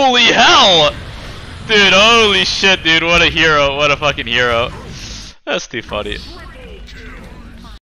Holy hell! Dude, holy shit, dude. What a hero. What a fucking hero. That's too funny.